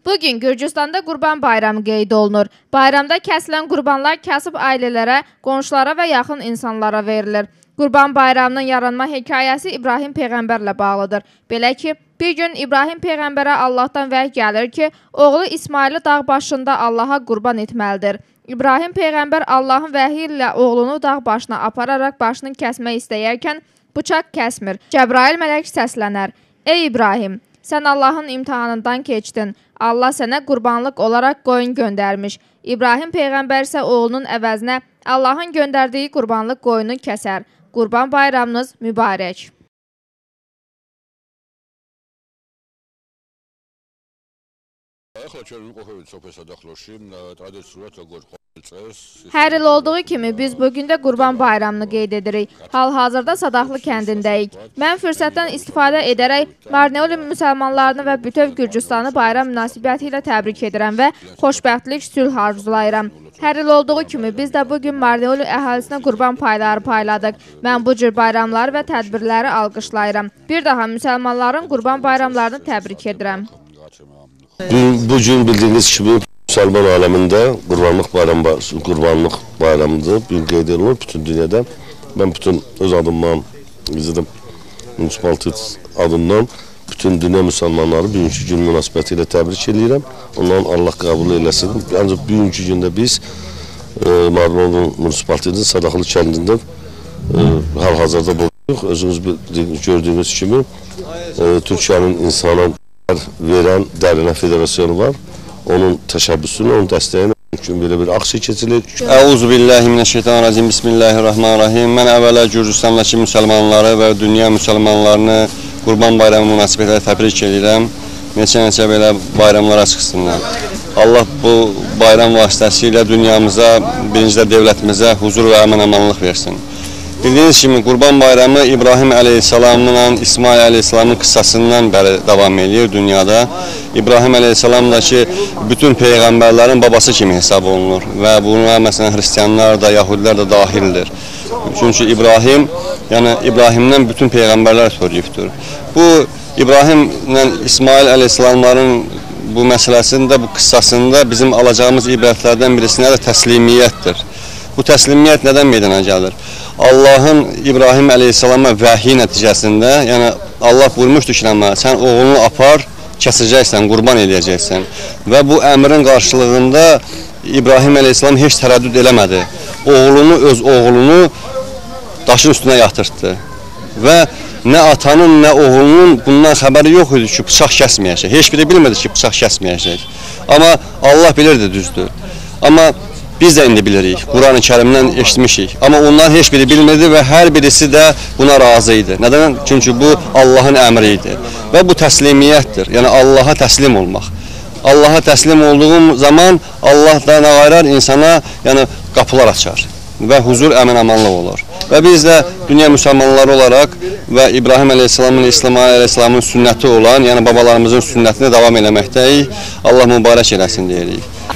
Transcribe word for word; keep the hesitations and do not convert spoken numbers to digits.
Bugün Gürcüstanda Qurban Bayramı qeyd olunur. Bayramda kəsilən qurbanlar kasıb ailələrə, qonşulara və yaxın insanlara verilir. Qurban Bayramının yaranma hekayəsi İbrahim Peyğəmbərlə bağlıdır. Belə ki, bir gün İbrahim Peyğəmbərə Allahdan vəhy gəlir ki, oğlu İsmaili dağ başında Allaha qurban etməlidir. İbrahim Peyğəmbər Allahın vəhyi ilə oğlunu dağ başına apararaq başını kəsmək istəyərkən bıçaq kəsmir. Cəbrail mələk səslənər: "Ey İbrahim, sən Allahın imtihanından keçdin. Allah sənə qurbanlıq olaraq qoyun göndərmiş." İbrahim Peyğəmbər isə oğlunun əvəzinə Allahın göndərdiyi qurbanlıq qoyunu kəsər. Qurban bayramınız mübarək. Hər il olduğu kimi biz bugün də Qurban Bayramını qeyd edirik. Hal-hazırda Sadaqlı kəndindəyik. Mən fürsətdən istifadə edərək Marneoli müsəlmanlarını və bütöv Gürcüstanı bayram münasibəti ilə təbrik edirəm və xoşbəxtlik, sülh arzulayıram. Hər il olduğu kimi biz də bugün Marneoli əhalisinə qurban payları payladıq. Mən bu cür bayramları və tədbirləri alqışlayıram. Bir daha müsəlmanların Qurban bayramlarını təbrik edirəm. Bugün bildiğiniz gibi Müslüman aleminde kurbanlık bayram, kurbanlık bayramıdır. Bugün qeyd edilir bütün dünyada. Ben bütün öz adımdan, bizim municipalitet adından bütün dünya Müslümanları bugünkü gün münasibətilə təbrik edirəm. Onların Allah qəbul eləsin. Ancaq bugünkü gündə biz e, Marneoli municipalitetin Sadaqlı kəndində e, hal-hazırda bulunuruq. Özünüz gördüğünüz kimi e, Türkiyənin insana verən Dərinə Federasyonu var. Onun təşəbbüsünü, onun dəstəyini mümkün belə bir aksiya keçilir. Əuzubillahimineşşeytanirracim. Bismillahirrahmanirrahim. Mən əvvəla Gürcüstandakı müsəlmanları və dünya müsəlmanlarını Qurban Bayramı münasibətilə təbrik edirəm. Neçə-neçə belə bayramlara çıxsınlar. Allah bu bayram vasitəsilə dünyamıza, birincidə dövlətimizə huzur və əmin-amanlıq versin. Bildiyiniz kimi Qurban Bayramı İbrahim əleyhissalamla İsmail əleyhissalamın qıssasından bəri davam edir dünyada. İbrahim əleyhissalam da ki, bütün peyğəmbərlərin babası kimi hesab olunur və buna məsələn Hristiyanlar da, Yahudilər də dahildir. Çünki İbrahim, yəni İbrahimdən bütün peyğəmbərlər törüyübdür. Bu İbrahimlə İsmail əleyhissalamların bu məsələsində, bu qıssasında bizim alacağımız ibrətlərdən birisinə də təslimiyyətdir. Bu təslimiyyət nədən meydana gəlir? Allahın İbrahim əleyhissalama vəhyi nəticəsində, yəni Allah buyurmuşdur ki, sən oğlunu apar, kəsəcəksən, qurban edəcəksən. Və bu əmrin qarşılığında İbrahim əleyhissalam heç tərəddüd eləmədi. Oğlunu, öz oğlunu daşın üstünə yatırtdı. Və nə atanın, nə oğlunun bundan xəbəri yox idi ki, bıçaq kəsməyəcək. Heç biri bilmədi ki, bıçaq kəsməyəcək. Amma Allah bilirdi, düzdür. Amma biz də indi bilirik, Quran-ı Kərimdən eşitmişik. Amma onların heç biri bilmirdi və hər birisi də buna razı idi. Nədən? Çünki bu Allahın əmri idi. Və bu təslimiyyətdir. Yəni Allaha təslim olmaq. Allaha təslim olduğum zaman Allah da nə qayrar insana yəni, qapılar açar və huzur, əmin-amanlıq olur. Və biz də dünya müsəlmanları olaraq və İbrahim əleyhissalamın, İsmail əleyhissalamın sünnəti olan, yəni babalarımızın sünnətini davam eləməkdəyik. Allah mübarək eləsin deyirik.